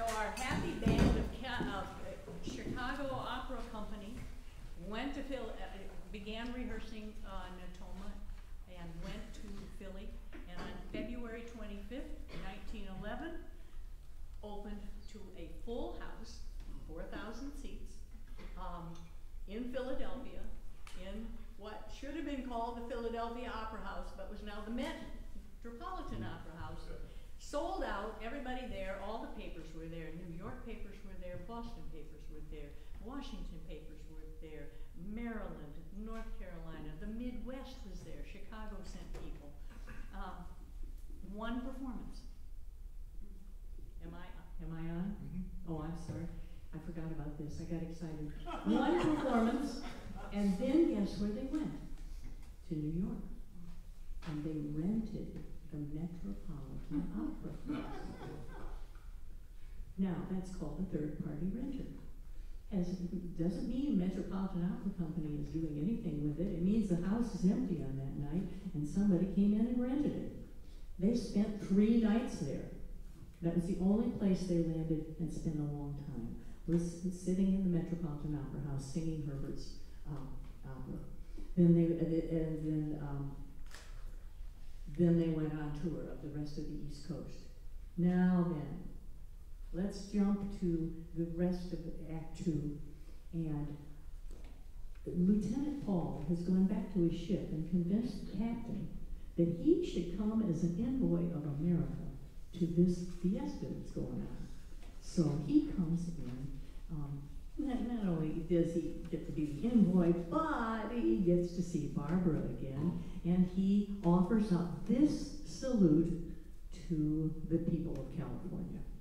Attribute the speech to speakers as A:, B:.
A: our happy band of Chicago Opera Company went to began rehearsing Natoma and went to Philly, and on February 25th, 1911, opened to a full house, 4,000 seats, in Philadelphia, in what should have been called the Philadelphia Opera House, but was now the Metropolitan Opera House. Sold out, everybody there, all the papers were there, New York papers were there, Boston papers were there, Washington papers were there, Maryland, North Carolina, the Midwest was there, Chicago sent people. One performance. Am I on?
B: Mm-hmm.
A: Oh, I'm sorry. I forgot about this. I got excited. One performance, and then guess where they went? To New York. And they rented the Metropolitan Opera House. Now, that's called a third-party renter. Doesn't mean Metropolitan Opera Company is doing anything with it. It means the house is empty on that night, and somebody came in and rented it. They spent 3 nights there. That was the only place they landed and spent a long time, was sitting in the Metropolitan Opera House singing Herbert's opera. Then they went on tour of the rest of the East Coast. Now then, let's jump to the rest of Act 2. And Lieutenant Paul has gone back to his ship and convinced the captain that he should come as an envoy of America to this fiesta that's going on. So he comes in. Not only does he get to be the envoy, but he gets to see Barbara again, and he offers up this salute to the people of California.